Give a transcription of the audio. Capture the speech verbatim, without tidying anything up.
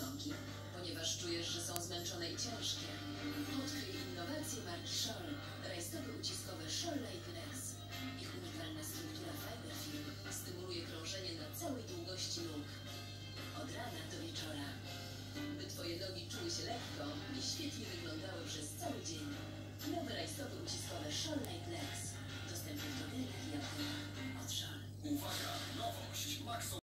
nogi, ponieważ czujesz, że są zmęczone i ciężkie. Odkryj innowacje marki Scholl. Rajstopy uciskowe Scholl Flex. Ich unikalna struktura Fiberfilm stymuluje krążenie na całej długości nóg. Od rana do wieczora. By twoje nogi czuły się lekko i świetnie wyglądały przez cały dzień. Nowe rajstopy uciskowe Scholl Flex. Dostępne w drogeriach i aptekach od Scholl. Uwaga! Nowość! Maxo